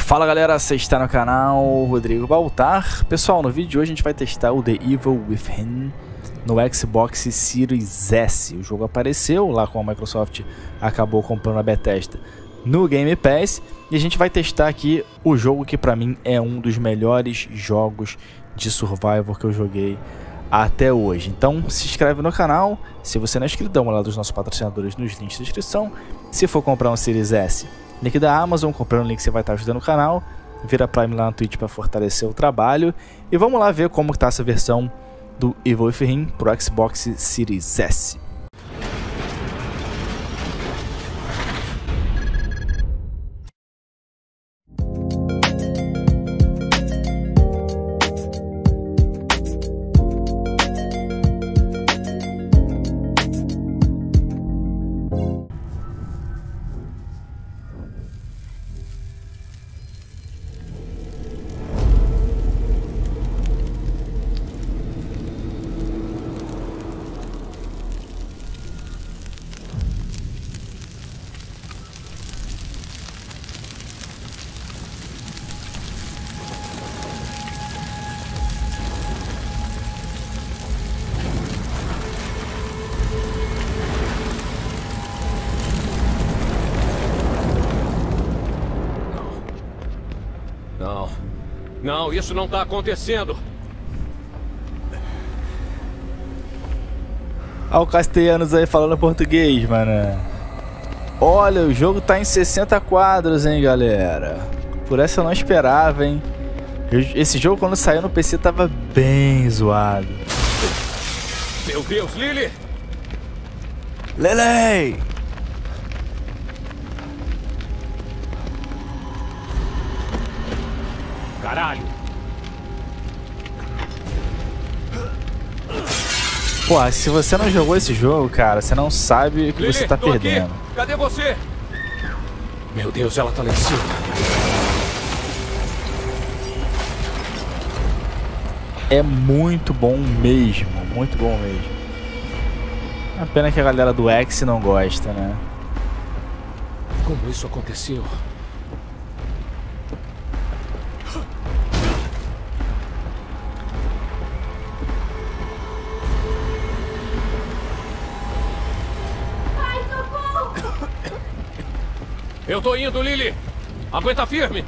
Fala galera, você está no canal Rodrigo Baltar. Pessoal, no vídeo de hoje a gente vai testar o The Evil Within no Xbox Series S. O jogo apareceu lá com a Microsoft, acabou comprando a Bethesda no Game Pass. E a gente vai testar aqui o jogo que pra mim é um dos melhores jogos de survival que eu joguei até hoje. Então se inscreve no canal, se você não é inscrito, dá uma olhada dos nossos patrocinadores nos links de descrição. Se for comprar um Series S, link da Amazon, comprando o link você vai estar ajudando o canal. Vira Prime lá no Twitch para fortalecer o trabalho. E vamos lá ver como está essa versão do Evil Within pro Xbox Series S. Não, isso não tá acontecendo. Olha o castelhanos aí falando português, mano. Olha, o jogo tá em 60 quadros, hein, galera. Por essa eu não esperava, hein. Esse jogo quando saiu no PC tava bem zoado. Meu Deus, Lily! Lele! Caralho! Porra, se você não jogou esse jogo, cara, você não sabe o que Lily, você tá tô perdendo. Aqui. Cadê você? Meu Deus, ela tá lá em cima. É muito bom mesmo, muito bom mesmo. A pena que a galera do X não gosta, né? Como isso aconteceu? Eu tô indo, Lily! Aguenta firme!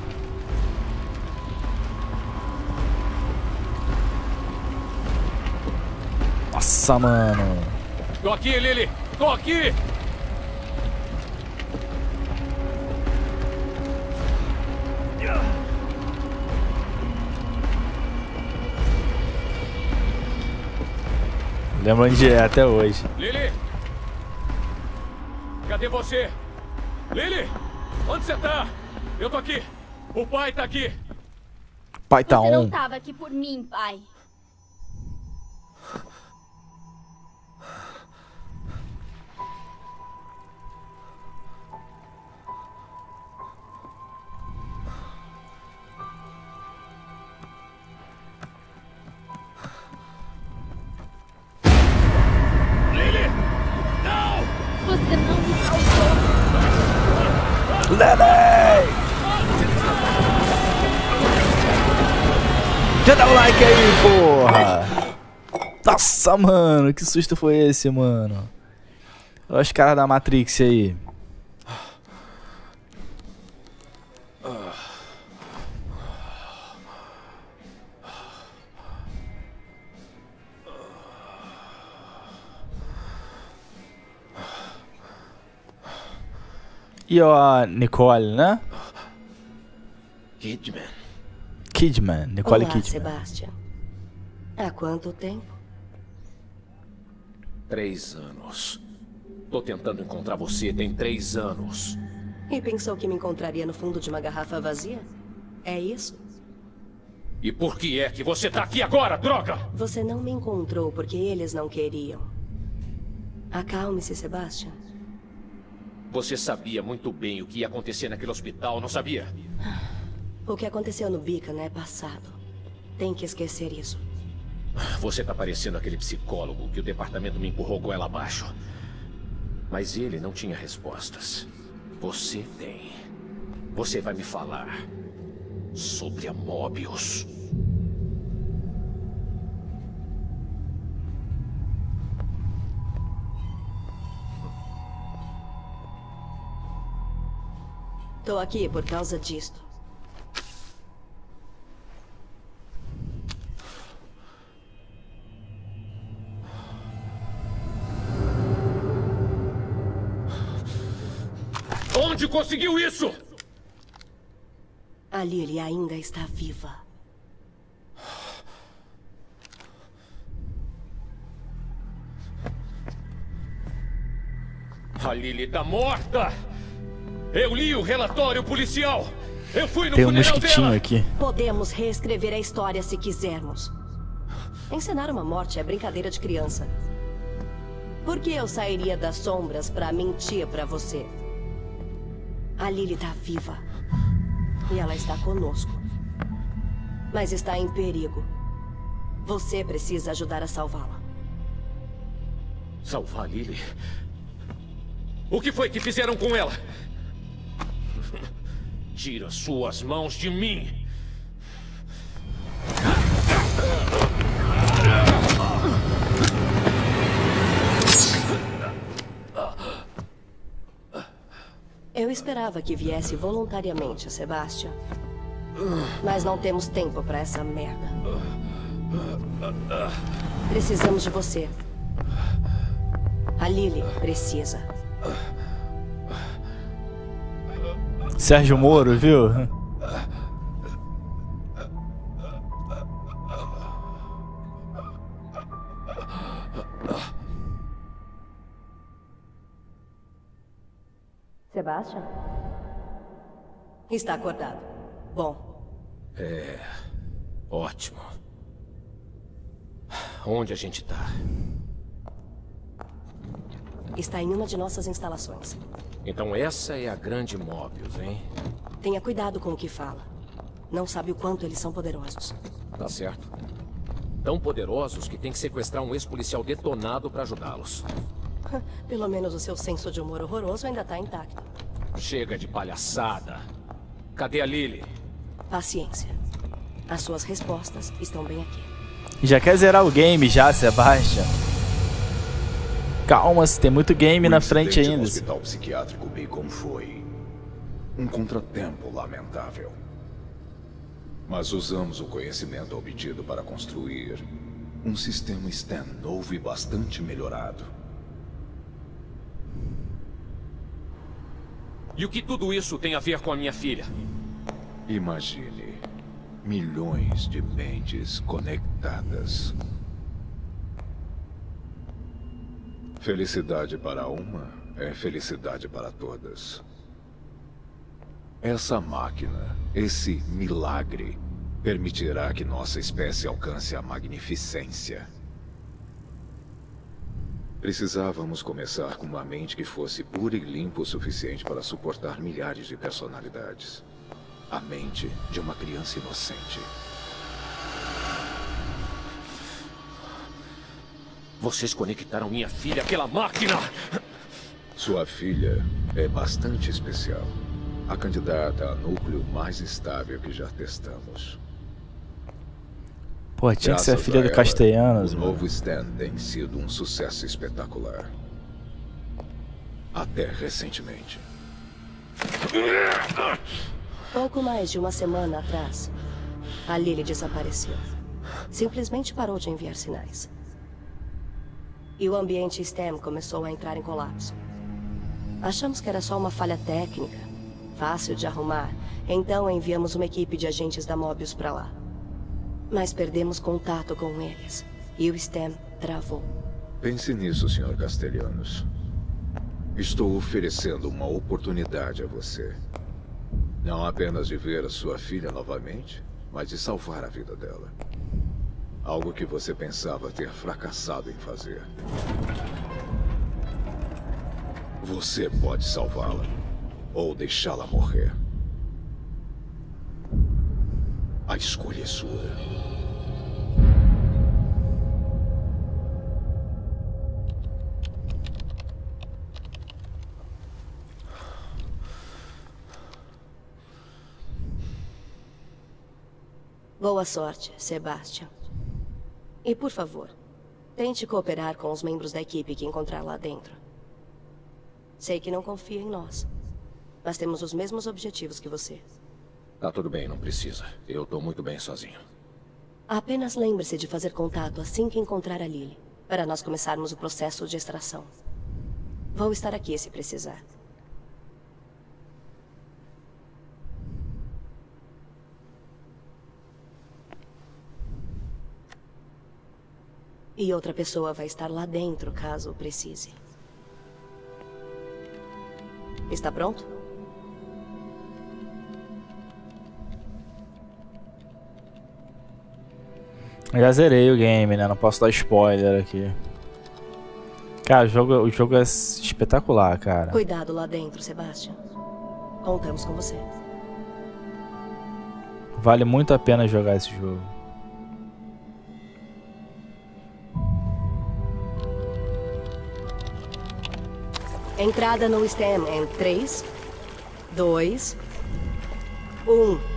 Nossa, mano! Tô aqui, Lily! Tô aqui! Lembro onde é até hoje. Lily! Cadê você? Lily! Onde você tá? Eu tô aqui! O pai tá aqui! O pai tá Você não on. tava aqui por mim, pai. Lily! Não! Você não me salvou. Lele! Já dá o like aí, porra! Nossa, mano, que susto foi esse, mano? Olha os caras da Matrix aí. E a Nicole, né? Kidman, Nicole Olá, Kidman. Sebastian. Há quanto tempo? 3 anos. Tô tentando encontrar você tem 3 anos. E pensou que me encontraria no fundo de uma garrafa vazia? É isso? E por que é que você tá aqui agora, droga? Você não me encontrou porque eles não queriam. Acalme-se, Sebastian. Você sabia muito bem o que ia acontecer naquele hospital, não sabia? O que aconteceu no Beacon é passado. Tem que esquecer isso. Você tá parecendo aquele psicólogo que o departamento me empurrou goela abaixo. Mas ele não tinha respostas. Você tem. Você vai me falar. sobre a Mobius. Tô aqui por causa disto. Onde conseguiu isso? A Lily ainda está viva. A Lily tá morta! Eu li o relatório policial! Eu fui no Tem um funeral mosquitinho dela! aqui. Podemos reescrever a história se quisermos. Encenar uma morte é brincadeira de criança. Por que eu sairia das sombras pra mentir pra você? A Lily tá viva. E ela está conosco. Mas está em perigo. Você precisa ajudar a salvá-la. Salvar a Lily? O que foi que fizeram com ela? Tira suas mãos de mim! Eu esperava que viesse voluntariamente, Sebastian. Mas não temos tempo pra essa merda. Precisamos de você. A Lily precisa. Sérgio Moro, viu? Sebastian? Está acordado. Bom. Ótimo. Onde a gente tá? Está em uma de nossas instalações. Então essa é a grande Mobius, hein? Tenha cuidado com o que fala. Não sabe o quanto eles são poderosos. Tá certo. Tão poderosos que tem que sequestrar um ex-policial detonado pra ajudá-los. Pelo menos o seu senso de humor horroroso ainda está intacto. Chega de palhaçada. Cadê a Lily? Paciência. As suas respostas estão bem aqui. Já quer zerar o game já, Sebastian? Calma, tem muito game na frente ainda. O hospital psiquiátrico Beacon foi um contratempo lamentável. Mas usamos o conhecimento obtido para construir um sistema STEM novo e bastante melhorado. E o que tudo isso tem a ver com a minha filha? Imagine milhões de mentes conectadas. Felicidade para uma é felicidade para todas. Essa máquina, esse milagre, permitirá que nossa espécie alcance a magnificência. Precisávamos começar com uma mente que fosse pura e limpa o suficiente para suportar milhares de personalidades. A mente de uma criança inocente. Vocês conectaram minha filha àquela máquina! Sua filha é bastante especial. A candidata a núcleo mais estável que já testamos. Pô, tinha que ser a Graças filha a do ela, Castellanos, o mano. novo Stan tem sido um sucesso espetacular. Até recentemente. Pouco mais de uma semana atrás, a Lily desapareceu. Simplesmente parou de enviar sinais. E o ambiente STEM começou a entrar em colapso. Achamos que era só uma falha técnica, fácil de arrumar, então enviamos uma equipe de agentes da Mobius para lá. Mas perdemos contato com eles, e o STEM travou. Pense nisso, Sr. Castellanos. Estou oferecendo uma oportunidade a você. Não apenas de ver a sua filha novamente, mas de salvar a vida dela. Algo que você pensava ter fracassado em fazer. Você pode salvá-la, ou deixá-la morrer. A escolha é sua. Boa sorte, Sebastian. E por favor, tente cooperar com os membros da equipe que encontrar lá dentro. Sei que não confia em nós, mas temos os mesmos objetivos que você. Tá tudo bem, não precisa. Eu tô muito bem sozinho. Apenas lembre-se de fazer contato assim que encontrar a Lily, para nós começarmos o processo de extração. Vou estar aqui se precisar. E outra pessoa vai estar lá dentro, caso precise. Está pronto? Já zerei o game, né? Não posso dar spoiler aqui. Cara, o jogo é espetacular, cara. Cuidado lá dentro, Sebastian. Contamos com você. Vale muito a pena jogar esse jogo. Entrada no STEM em 3, 2, 1.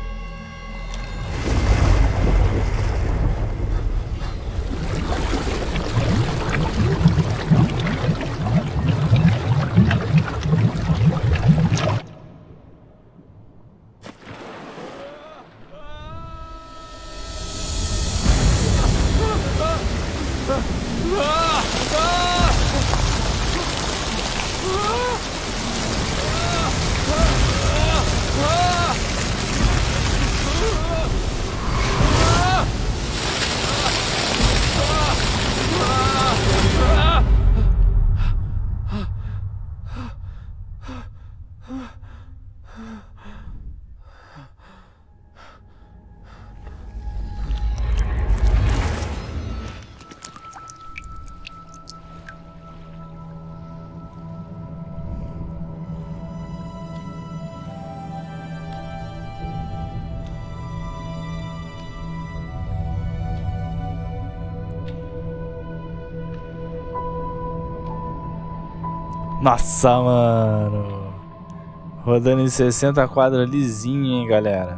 Nossa, mano. Rodando em 60 quadros lisinho, hein, galera.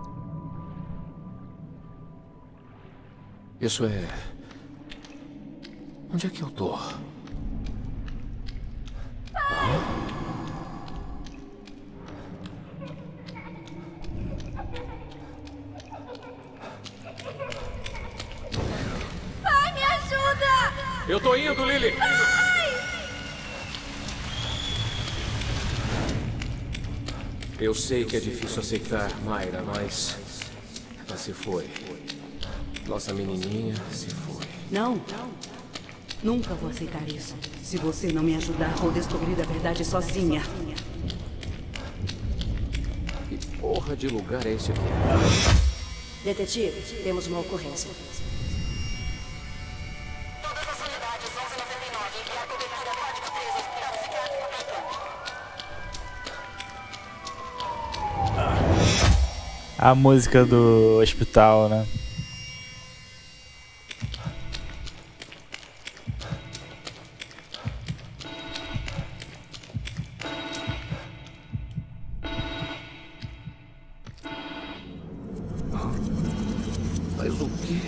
Isso é... Onde é que eu tô? Pai, me ajuda! Eu tô indo, Lily! Eu sei que é difícil aceitar, Mayra, mas se foi. Nossa menininha se foi. Não. Nunca vou aceitar isso. Se você não me ajudar, vou descobrir a verdade sozinha. Que porra de lugar é esse aqui? Detetive, temos uma ocorrência. Todas as unidades 1199, enviar cobertura código 3, hospital psiquiátrico Bacon. A música do hospital, né? Mas o quê?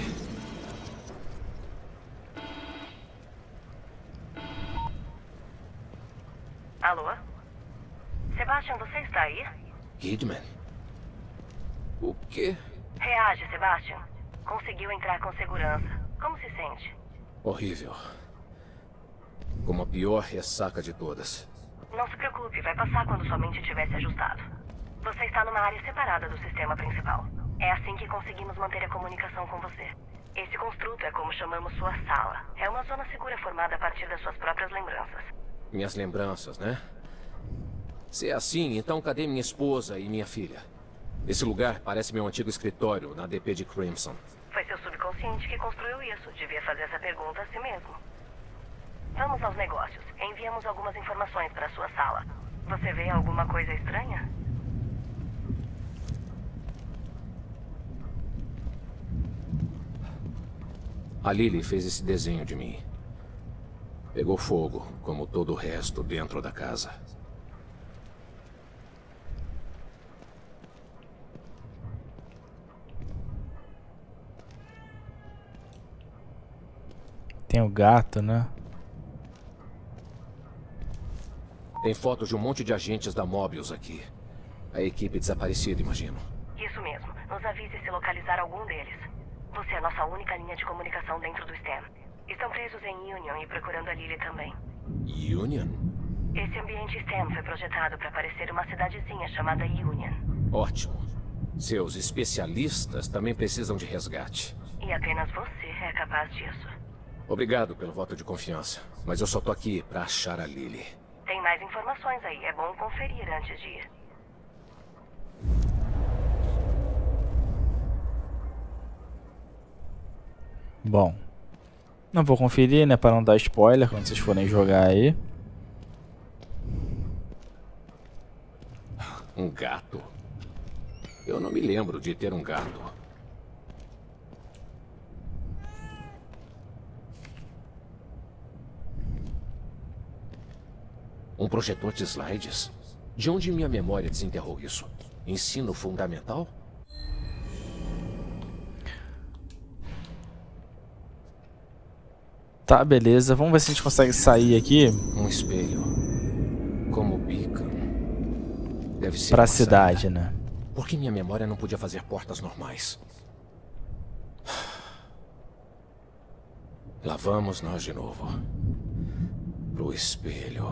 Alô? Sebastian, você está aí? Kidman? O quê? Reage, Sebastian. Conseguiu entrar com segurança. Como se sente? Horrível. Como a pior ressaca de todas. Não se preocupe, vai passar quando sua mente estiver se ajustado. Você está numa área separada do sistema principal. É assim que conseguimos manter a comunicação com você. Esse construto é como chamamos sua sala. É uma zona segura formada a partir das suas próprias lembranças. Minhas lembranças, né? Se é assim, então cadê minha esposa e minha filha? Esse lugar parece meu antigo escritório na DP de Crimson. Foi seu subconsciente que construiu isso. Devia fazer essa pergunta a si mesmo. Vamos aos negócios. Enviamos algumas informações para sua sala. Você vê alguma coisa estranha? A Lily fez esse desenho de mim. Pegou fogo, como todo o resto dentro da casa. Tem o gato, né? Tem fotos de um monte de agentes da Mobius aqui. A equipe desaparecida, imagino. Isso mesmo. Nos avise se localizar algum deles. Você é a nossa única linha de comunicação dentro do STEM. Estão presos em Union e procurando a Lily também. Union? Esse ambiente STEM foi projetado para parecer uma cidadezinha chamada Union. Ótimo. Seus especialistas também precisam de resgate. E apenas você é capaz disso. Obrigado pelo voto de confiança, mas eu só tô aqui pra achar a Lily. Tem mais informações aí. É bom conferir antes de ir. Bom, não vou conferir, né, para não dar spoiler quando vocês forem jogar aí. Um gato? Eu não me lembro de ter um gato. Um projetor de slides? De onde minha memória desenterrou isso? Ensino fundamental? Tá, beleza. Vamos ver se a gente consegue sair aqui. Um espelho. Como beacon. Deve ser Pra uma cidade, saída. né? Por que minha memória não podia fazer portas normais? Lá vamos nós de novo. Pro espelho.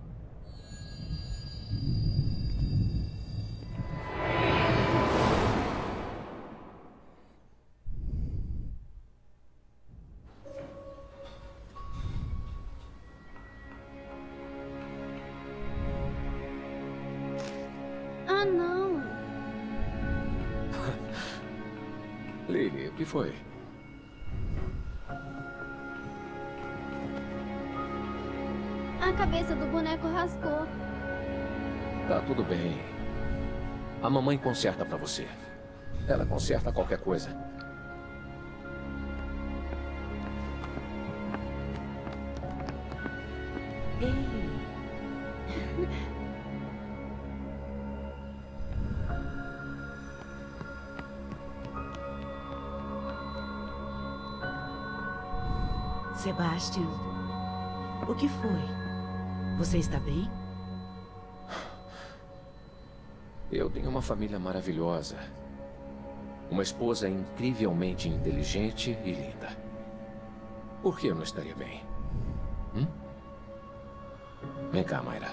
Ah, não. Lily, o que foi? A cabeça do boneco rasgou. Tá tudo bem. A mamãe conserta pra você. Ela conserta qualquer coisa. Ei. Sebastian, o que foi? Você está bem? Eu tenho uma família maravilhosa. Uma esposa incrivelmente inteligente e linda. Por que eu não estaria bem? Vem cá, Mayra.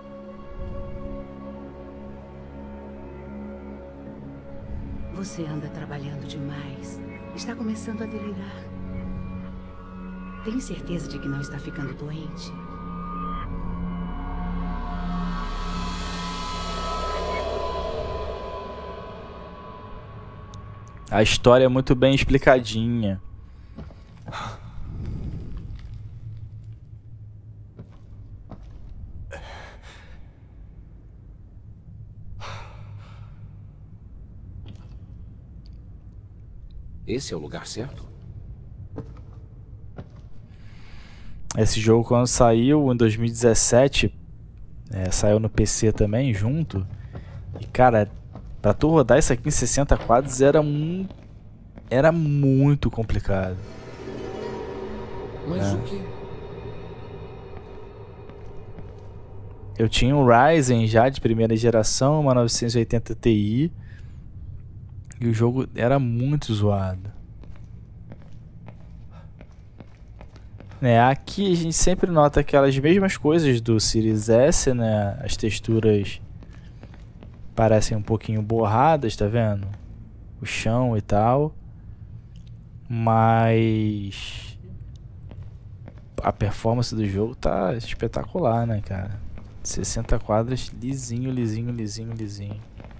Você anda trabalhando demais. Está começando a delirar. Tem certeza de que não está ficando doente? A história é muito bem explicadinha. Esse é o lugar certo? Esse jogo, quando saiu em 2017, saiu no PC também junto. E cara, pra tu rodar isso aqui em 60 quadros era muito complicado. Mas o que? Eu tinha um Ryzen já de primeira geração, uma 980 Ti. E o jogo era muito zoado. Aqui a gente sempre nota aquelas mesmas coisas do Series S, né? As texturas parecem um pouquinho borradas, tá vendo? O chão e tal. Mas a performance do jogo tá espetacular, né, cara? 60 quadros, lisinho, lisinho, lisinho, lisinho.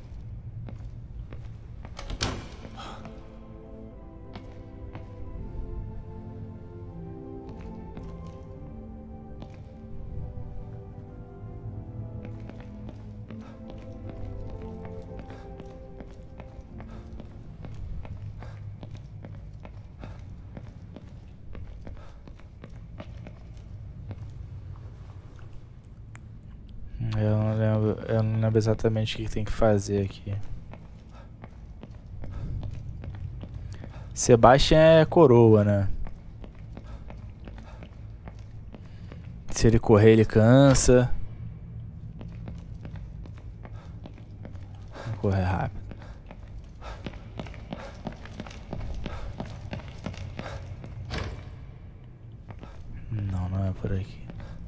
Eu não lembro exatamente o que tem que fazer aqui. Sebastian é coroa, né? Se ele correr, ele cansa. Vou correr rápido. Não, não é por aqui.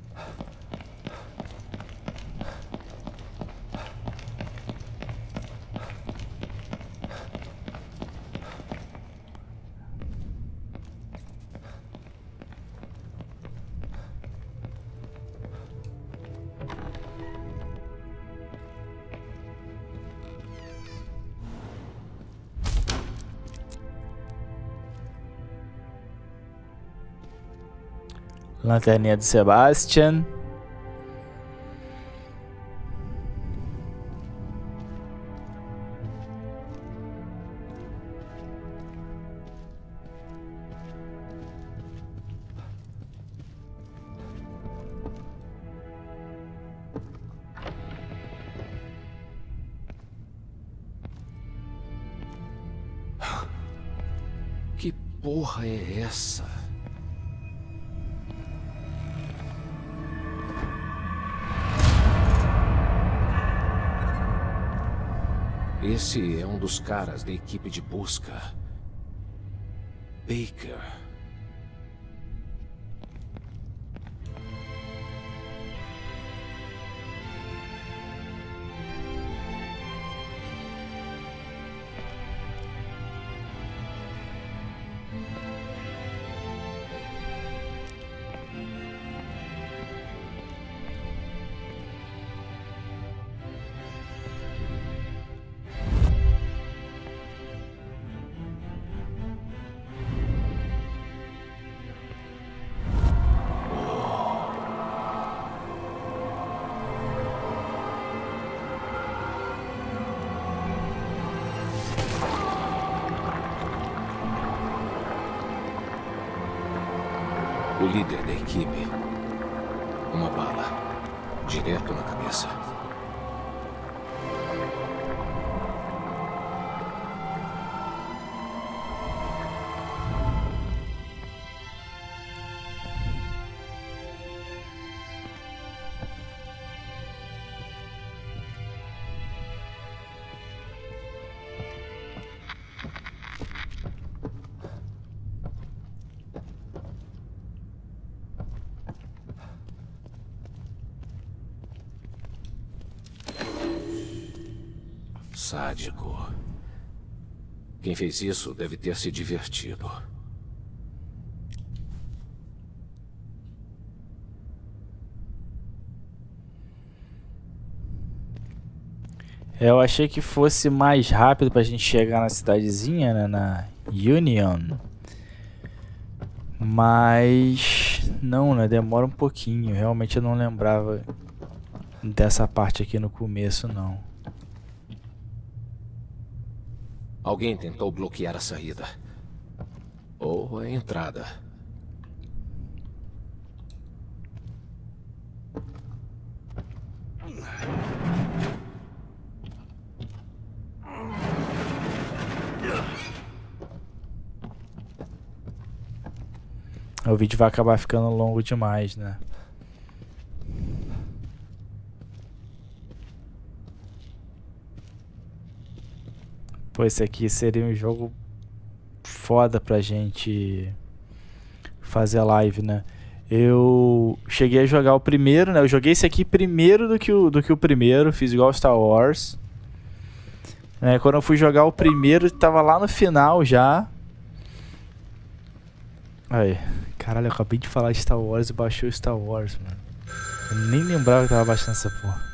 Lanterninha do Sebastian. Que porra é essa? Esse é um dos caras da equipe de busca. Baker. O líder da equipe. Uma bala. Direto na cabeça. Sádico. Quem fez isso deve ter se divertido. Eu achei que fosse mais rápido pra gente chegar na cidadezinha, né, na Union. Mas não, né, demora um pouquinho. Realmente eu não lembrava dessa parte aqui no começo, não. Alguém tentou bloquear a saída. Ou a entrada. O vídeo vai acabar ficando longo demais, né? Pô, esse aqui seria um jogo foda pra gente fazer live, né? Eu cheguei a jogar o primeiro, né? Eu joguei esse aqui primeiro do que o primeiro. Fiz igual Star Wars. Quando eu fui jogar o primeiro, tava lá no final já. Aí, caralho, eu acabei de falar Star Wars e baixou Star Wars, mano. Eu nem lembrava que tava baixando essa porra.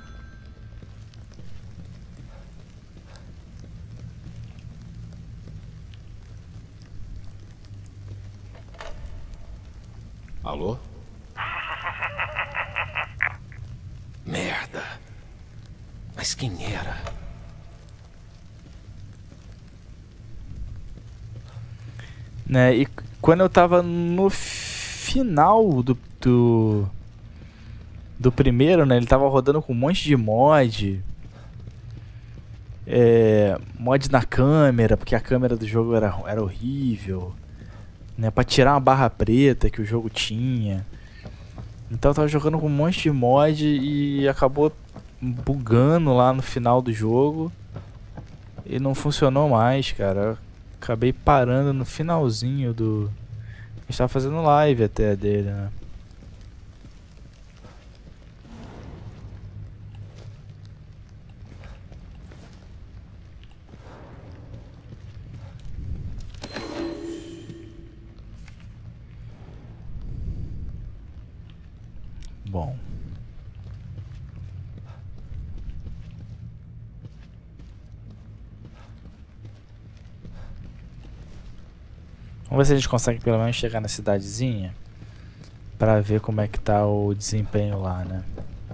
Alô? Merda. Mas quem era? Né, e quando eu tava no final do primeiro, né, ele tava rodando com um monte de mod. Mod na câmera, porque a câmera do jogo era horrível. Né, pra tirar uma barra preta que o jogo tinha. Então eu tava jogando com um monte de mod e acabou bugando lá no final do jogo. E não funcionou mais, cara. Eu acabei parando no finalzinho do... A gente tava fazendo live até dele, né? Bom. Vamos ver se a gente consegue pelo menos chegar na cidadezinha pra ver como é que tá o desempenho lá, né?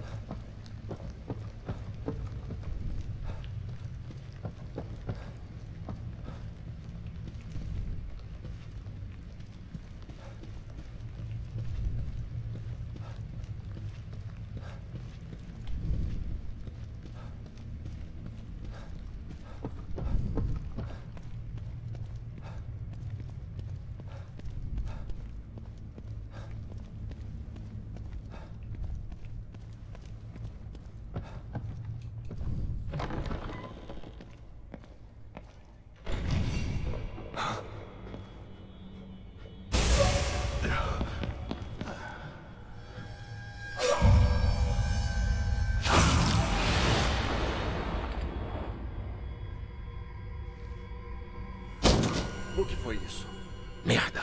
O que foi isso? Merda!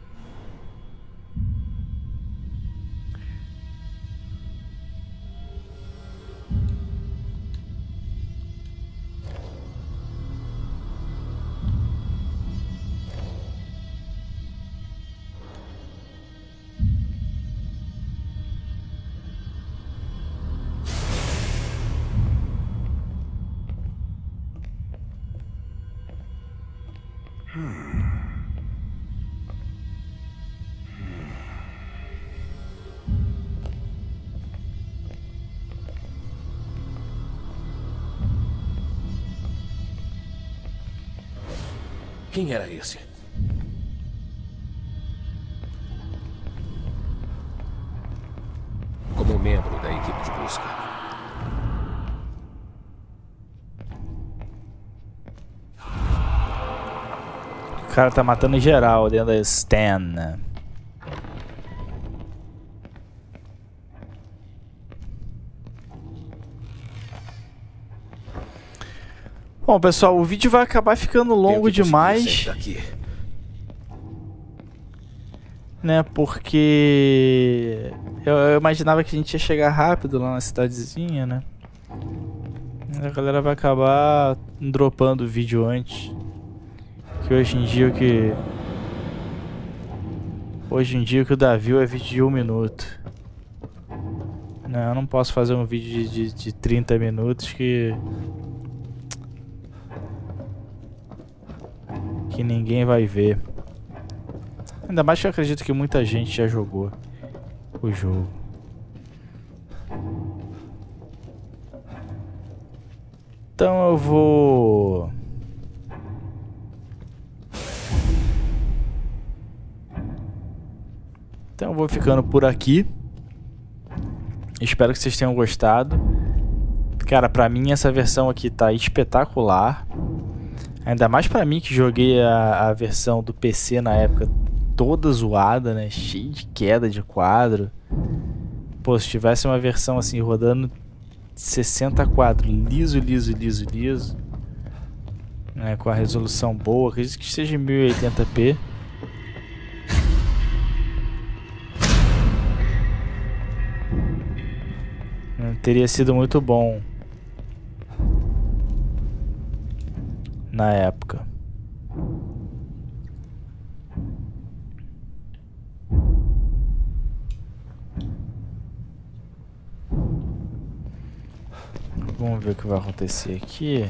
Quem era esse? Como membro da equipe de busca. O cara tá matando geral dentro da Stan, né? Bom, pessoal, o vídeo vai acabar ficando longo demais, né? Porque eu imaginava que a gente ia chegar rápido lá na cidadezinha, né? A galera vai acabar dropando o vídeo antes. Que hoje em dia o que o Davi é vídeo de 1 minuto. Não, eu não posso fazer um vídeo de 30 minutos que ninguém vai ver. Ainda mais que eu acredito que muita gente já jogou o jogo. Então eu vou... ficando por aqui. Espero que vocês tenham gostado. Cara, pra mim essa versão aqui tá espetacular. Ainda mais pra mim que joguei a versão do PC na época toda zoada, né? Cheia de queda de quadro. Pô, se tivesse uma versão assim rodando 60 quadros, liso, né? Com a resolução boa, acredito que seja 1080p. Teria sido muito bom na época. Vamos ver o que vai acontecer aqui.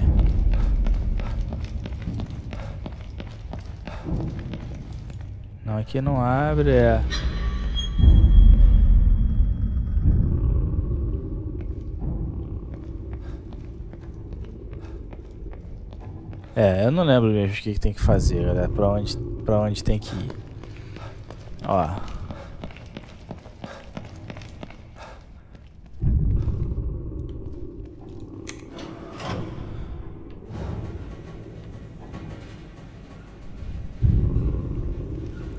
Não, aqui não abre, eu não lembro mesmo o que tem que fazer, galera. Pra onde tem que ir. Ó.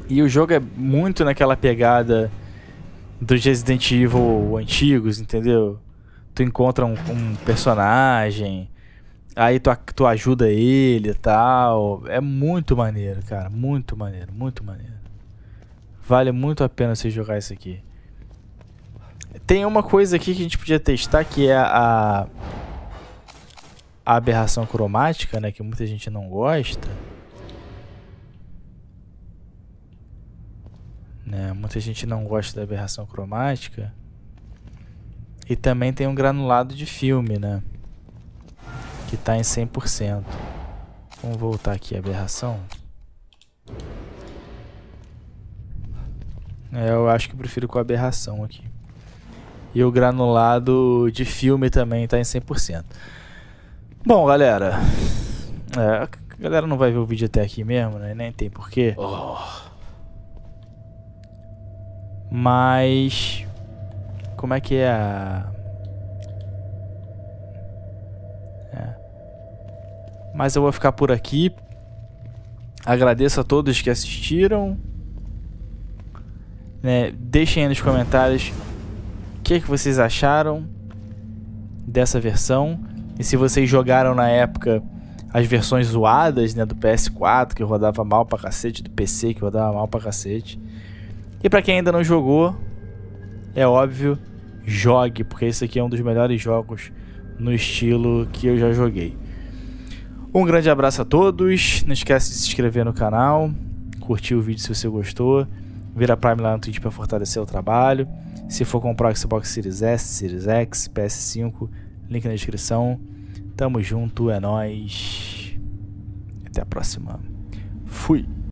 E o jogo é muito naquela pegada dos Resident Evil antigos, entendeu? Tu encontra um personagem, aí tu ajuda ele e tal. É muito maneiro, cara. Muito maneiro, muito maneiro. Vale muito a pena você jogar isso aqui. Tem uma coisa aqui que a gente podia testar, que é a aberração cromática, né? Que muita gente não gosta. Né? Muita gente não gosta da aberração cromática. E também tem um granulado de filme, né? Que tá em 100%. Vamos voltar aqui a aberração. Eu acho que eu prefiro com a aberração aqui. E o granulado de filme também tá em 100%. Bom, galera. A galera não vai ver o vídeo até aqui mesmo, né? Nem tem porquê. Mas... como é que é a... Mas eu vou ficar por aqui. Agradeço a todos que assistiram. Né? Deixem aí nos comentários o que vocês acharam dessa versão. E se vocês jogaram na época as versões zoadas, né, do PS4, que rodava mal pra cacete, do PC, que rodava mal pra cacete. E pra quem ainda não jogou, é óbvio, jogue, porque esse aqui é um dos melhores jogos no estilo que eu já joguei. Um grande abraço a todos, não esquece de se inscrever no canal, curtir o vídeo se você gostou, vira Prime lá no Twitch para fortalecer o trabalho. Se for comprar o Xbox Series S, Series X, PS5, link na descrição. Tamo junto, é nóis. Até a próxima. Fui!